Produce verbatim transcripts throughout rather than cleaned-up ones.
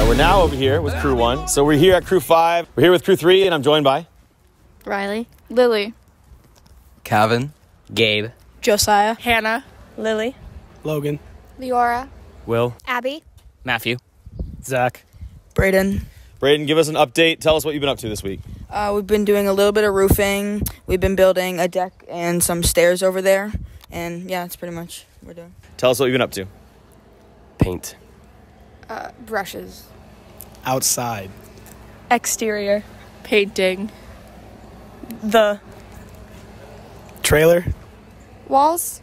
we're now over here with crew one. So we're here at crew five. We're here with crew three, and I'm joined by Riley, Lily, Calvin, Gabe, Josiah, Hannah, Lily, Logan, Leora, Will, Abby, Matthew, Zach, Braden. Braden. Give us an update. Tell us what you've been up to this week. Uh, we've been doing a little bit of roofing. We've been building a deck and some stairs over there. And, yeah, that's pretty much what we're doing. Tell us what you've been up to. paint, uh, brushes, outside, exterior, painting, the trailer, walls.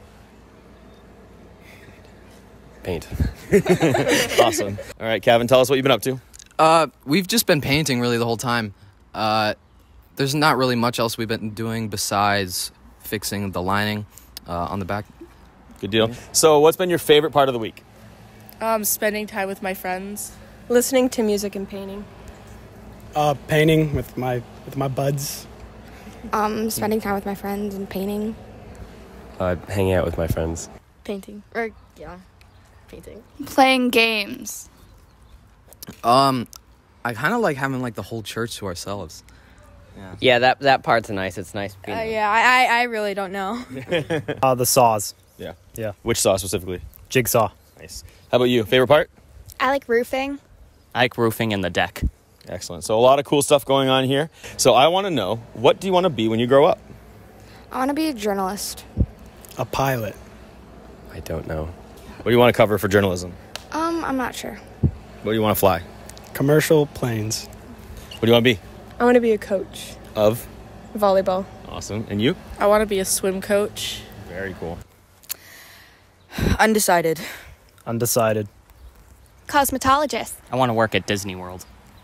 paint. Awesome. All right, Calvin, tell us what you've been up to. Uh, we've just been painting really the whole time. Uh, there's not really much else we've been doing besides fixing the lining uh, on the back. Good deal. So what's been your favorite part of the week? um, spending time with my friends, listening to music and painting. uh, painting with my with my buds, Um, spending time with my friends and painting. Uh, hanging out with my friends. Painting. Or, yeah, painting. Playing games. Um, I kind of like having like the whole church to ourselves. Yeah. Yeah, that that part's nice. It's nice. Being Uh, yeah, I, I I really don't know. uh, the saws, Yeah. Yeah. Which saw specifically? jigsaw. Nice. How about you? Favorite part? I like roofing. I like roofing and the deck. Excellent. So a lot of cool stuff going on here. So I want to know, what do you want to be when you grow up? I want to be a journalist. A pilot, I don't know. What do you want to cover for journalism? Um, I'm not sure. What do you want to fly? commercial planes, What do you want to be? I want to be a coach. Of? Volleyball. Awesome. And you? I want to be a swim coach. Very cool. Undecided. undecided, Cosmetologist. I want to work at Disney World.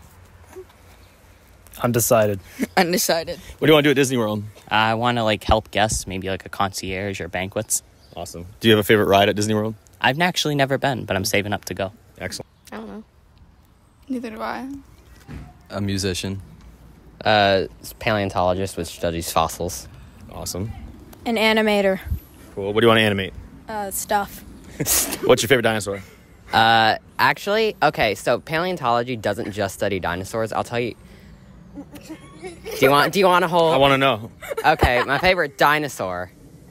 undecided, Undecided. What do you want to do at Disney World? I want to like help guests, maybe like a concierge or banquets. Awesome. Do you have a favorite ride at Disney World? I've actually never been, but I'm saving up to go. Excellent. I don't know. Neither do I. A musician. Uh, paleontologist, which studies fossils. Awesome. An animator. Cool. What do you want to animate? Uh, stuff. What's your favorite dinosaur? Uh, actually, okay, so paleontology doesn't just study dinosaurs. I'll tell you. Do you want? Do you want a whole? I want to know. Okay, my favorite dinosaur.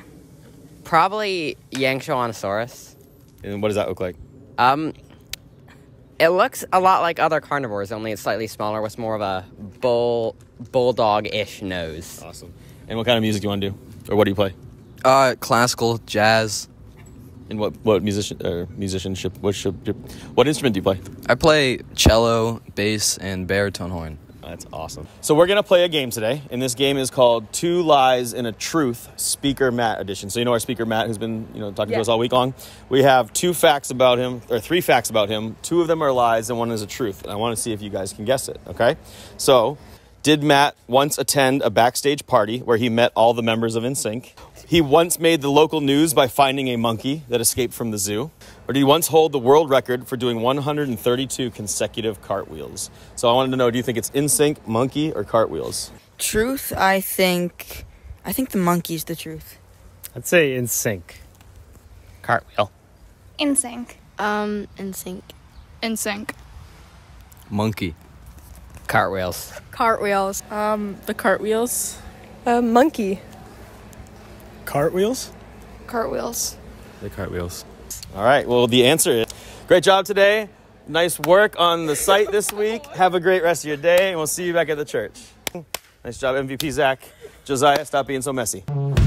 Probably Yanchoanosaurus. And what does that look like? Um, it looks a lot like other carnivores, only it's slightly smaller with more of a bull bulldog-ish nose. Awesome. And what kind of music do you want to do? Or what do you play? Uh, classical, jazz. And what, what musician or musicianship? What should, what instrument do you play? I play cello, bass, and baritone horn. That's awesome. So we're going to play a game today, and this game is called Two Lies and a Truth, Speaker Matt edition. So you know our speaker Matt, who's been you know talking Yeah. to us all week long? We have two facts about him, or three facts about him. Two of them are lies, and one is a truth. And I want to see if you guys can guess it, okay? So, did Matt once attend a backstage party where he met all the members of N Sync? He once made the local news by finding a monkey that escaped from the zoo? Or did he once hold the world record for doing one hundred thirty-two consecutive cartwheels? So I wanted to know, do you think it's N Sync, monkey, or cartwheels? Truth, I think... I think the monkey's the truth. I'd say in sync, Cartwheel. In sync. Um, in sync. In sync. Monkey. Cartwheels. Cartwheels. Um, the cartwheels. A monkey. cartwheels. Cartwheels. The cartwheels. All right, well, the answer is, great job today. Nice work on the site this week. Have a great rest of your day, and we'll see you back at the church. Nice job, M V P Zach. Josiah, stop being so messy.